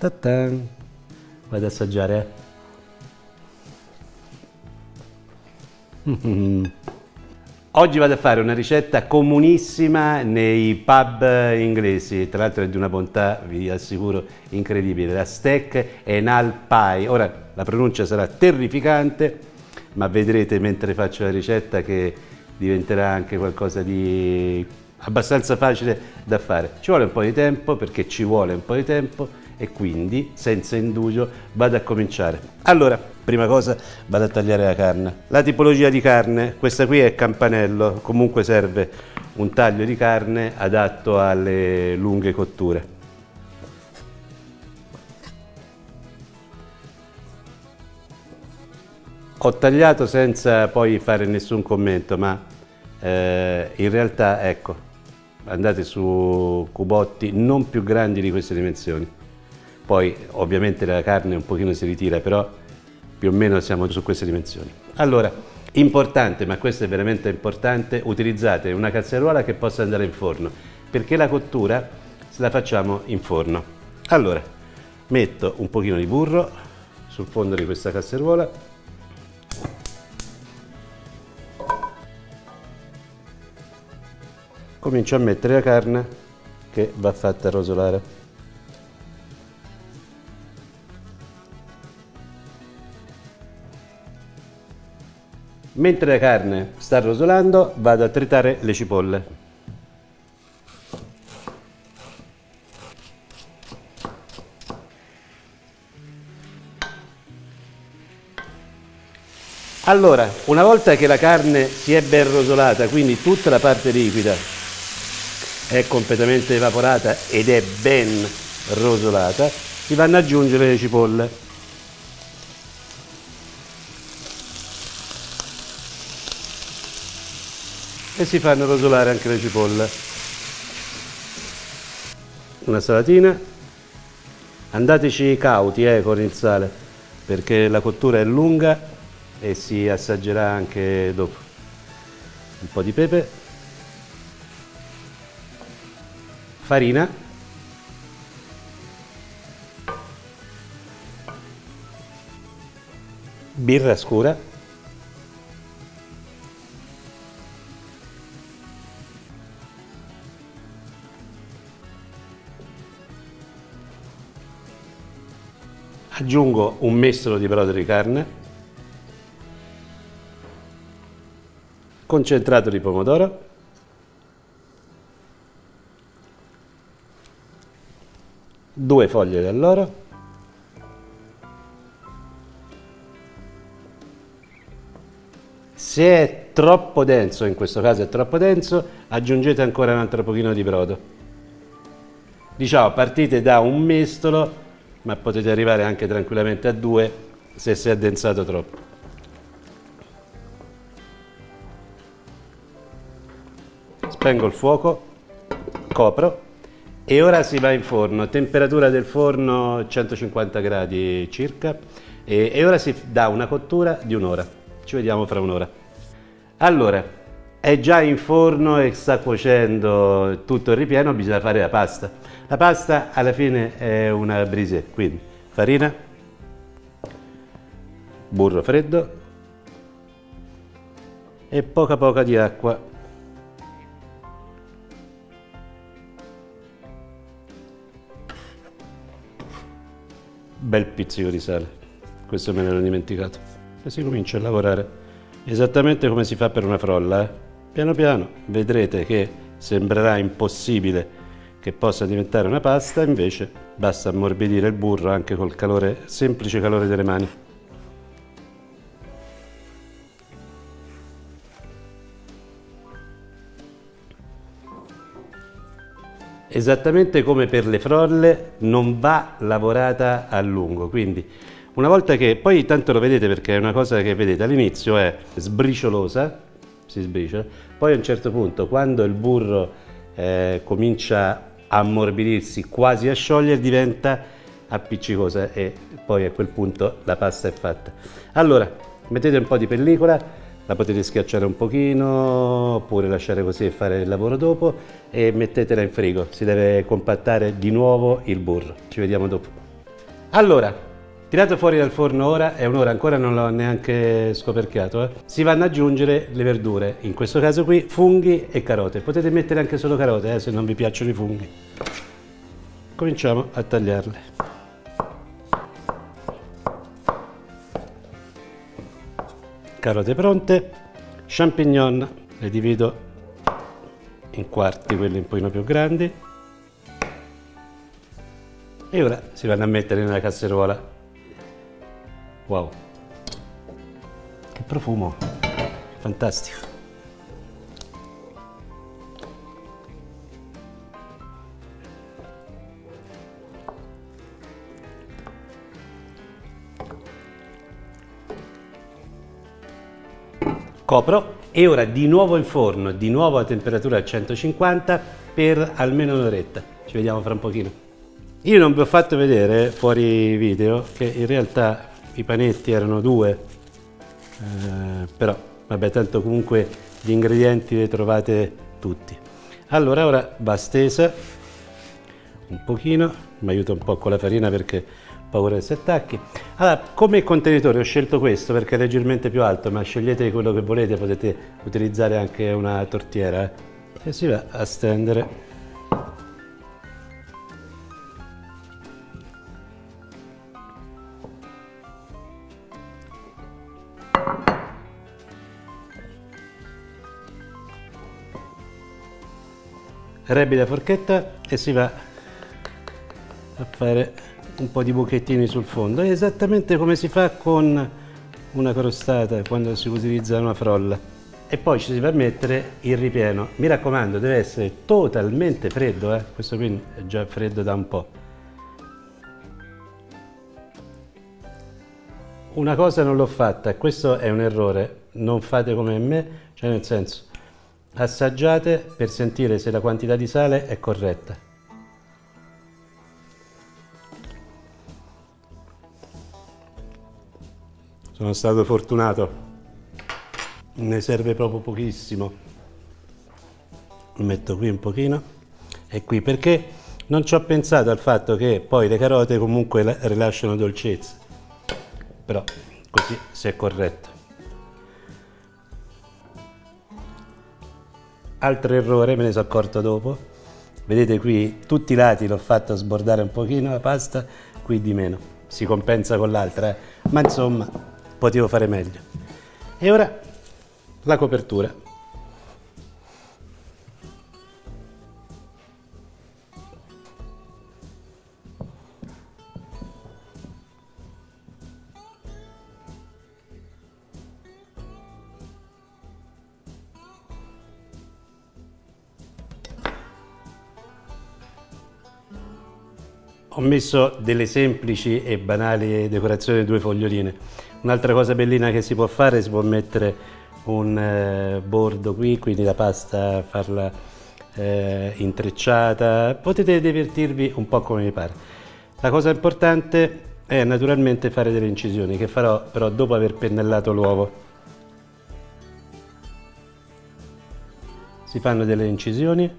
Ta-tan. Vado ad assaggiare, Oggi vado a fare una ricetta comunissima nei pub inglesi, tra l'altro è di una bontà, vi assicuro, incredibile. La steak Enal Pie. Ora, la pronuncia sarà terrificante, ma vedrete mentre faccio la ricetta che diventerà anche qualcosa di abbastanza facile da fare. Ci vuole un po' di tempo, perché ci vuole un po' di tempo, e quindi, senza indugio, vado a cominciare. Allora, prima cosa vado a tagliare la carne. La tipologia di carne, questa qui è campanello, comunque serve un taglio di carne adatto alle lunghe cotture. Ho tagliato senza poi fare nessun commento, ma in realtà, ecco, andate su cubotti non più grandi di queste dimensioni. Poi ovviamente la carne un pochino si ritira, però più o meno siamo su queste dimensioni. Allora, importante, ma questo è veramente importante, utilizzate una casseruola che possa andare in forno, perché la cottura se la facciamo in forno. Allora, metto un pochino di burro sul fondo di questa casseruola. Comincio a mettere la carne che va fatta rosolare. Mentre la carne sta rosolando, vado a tritare le cipolle. Allora, una volta che la carne si è ben rosolata, quindi tutta la parte liquida è completamente evaporata ed è ben rosolata, si vanno ad aggiungere le cipolle. E si fanno rosolare anche le cipolle. Una salatina. Andateci cauti con il sale, perché la cottura è lunga e si assaggerà anche dopo. Un po' di pepe, farina, birra scura, aggiungo un mestolo di brodo di carne, concentrato di pomodoro, due foglie di alloro, se è troppo denso, in questo caso è troppo denso, aggiungete ancora un altro pochino di brodo. Diciamo, partite da un mestolo, ma potete arrivare anche tranquillamente a due se si è addensato troppo. Spengo il fuoco, copro e ora si va in forno. Temperatura del forno 150 gradi circa e ora si dà una cottura di un'ora. Ci vediamo fra un'ora. Allora, è già in forno e sta cuocendo tutto il ripieno, bisogna fare la pasta. La pasta alla fine è una brisée, quindi farina, burro freddo e poca di acqua. Bel pizzico di sale, questo me l'ero dimenticato. E si comincia a lavorare esattamente come si fa per una frolla. Piano piano vedrete che sembrerà impossibile che possa diventare una pasta, invece basta ammorbidire il burro anche col calore, semplice calore delle mani. Esattamente come per le frolle, non va lavorata a lungo, quindi una volta che, poi tanto lo vedete perché è una cosa che vedete all'inizio è sbriciolosa, si sbriciola, poi a un certo punto quando il burro comincia a ammorbidirsi, quasi a sciogliere, diventa appiccicosa e poi a quel punto la pasta è fatta. Allora, mettete un po' di pellicola, la potete schiacciare un pochino oppure lasciare così e fare il lavoro dopo e mettetela in frigo, si deve compattare di nuovo il burro. Ci vediamo dopo. Allora, tirato fuori dal forno ora, è un'ora, ancora non l'ho neanche scoperchiato, si vanno ad aggiungere le verdure, in questo caso qui funghi e carote. Potete mettere anche solo carote, se non vi piacciono i funghi. Cominciamo a tagliarle. Carote pronte, champignon, le divido in quarti, quelli un pochino più grandi. E ora si vanno a mettere nella casseruola. Wow, che profumo, fantastico. Copro e ora di nuovo in forno, di nuovo a temperatura a 150 per almeno un'oretta. Ci vediamo fra un pochino. Io non vi ho fatto vedere fuori video che in realtà i panetti erano due, però vabbè, tanto comunque gli ingredienti li trovate tutti. Allora ora va stesa un pochino, mi aiuta un po' con la farina perché ho paura che si attacchi. Allora, come contenitore ho scelto questo perché è leggermente più alto, ma scegliete quello che volete, potete utilizzare anche una tortiera e si va a stendere. Rebita forchetta e si va a fare un po' di buchettini sul fondo. È esattamente come si fa con una crostata quando si utilizza una frolla. E poi ci si va a mettere il ripieno. Mi raccomando, deve essere totalmente freddo, questo qui è già freddo da un po'. Una cosa non l'ho fatta e questo è un errore, non fate come me, cioè nel senso, assaggiate per sentire se la quantità di sale è corretta. Sono stato fortunato, ne serve proprio pochissimo. Metto qui un pochino e qui perché non ci ho pensato al fatto che poi le carote comunque rilasciano dolcezza, però così se è corretto. Altro errore, me ne sono accorto dopo, vedete qui tutti i lati l'ho fatto sbordare un pochino la pasta, qui di meno, si compensa con l'altra, ma insomma potevo fare meglio. E ora la copertura. Ho messo delle semplici e banali decorazioni di due foglioline. Un'altra cosa bellina che si può fare, si può mettere un bordo qui, quindi la pasta farla intrecciata, potete divertirvi un po' come vi pare. La cosa importante è naturalmente fare delle incisioni, che farò però dopo aver pennellato l'uovo. Si fanno delle incisioni.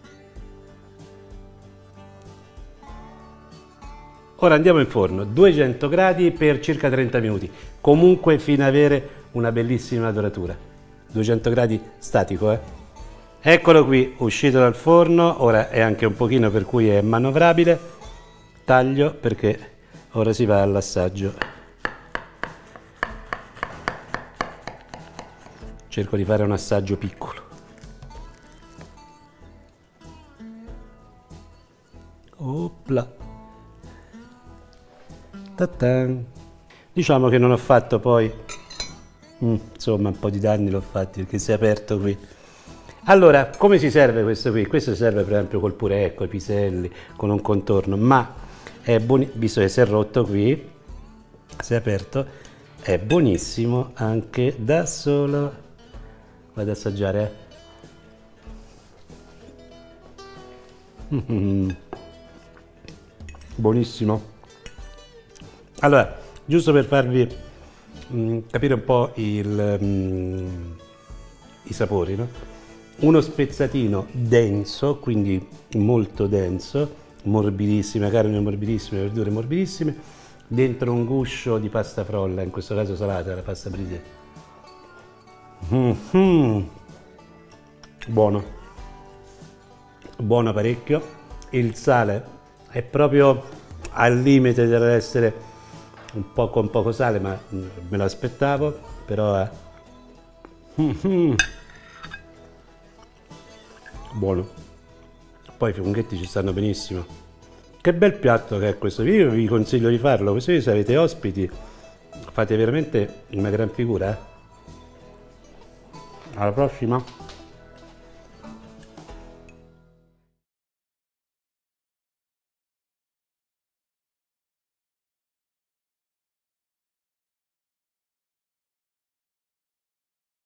Ora andiamo in forno, 200 gradi per circa 30 minuti, comunque fino ad avere una bellissima doratura. 200 gradi statico, Eccolo qui, uscito dal forno, ora è anche un pochino per cui è manovrabile. Taglio perché ora si va all'assaggio. Cerco di fare un assaggio piccolo. Opla. Ta-tan. Diciamo che non ho fatto poi, insomma un po' di danni l'ho fatti perché si è aperto qui. Allora, come si serve questo qui? Questo serve per esempio col purè, con i piselli, con un contorno, ma è buonissimo, visto che si è rotto qui, si è aperto, è buonissimo anche da solo. Vado ad assaggiare, Buonissimo. Allora, giusto per farvi capire un po' i sapori, no? Uno spezzatino denso, quindi molto denso, morbidissima, carne morbidissime, verdure morbidissime, dentro un guscio di pasta frolla, in questo caso salata, la pasta brisée. Buono, buono parecchio. Il sale è proprio al limite dell'essere un po' con poco sale, ma me lo aspettavo, però è buono. Poi i funghetti ci stanno benissimo. Che bel piatto che è questo, io vi consiglio di farlo, così se avete ospiti fate veramente una gran figura. Alla prossima.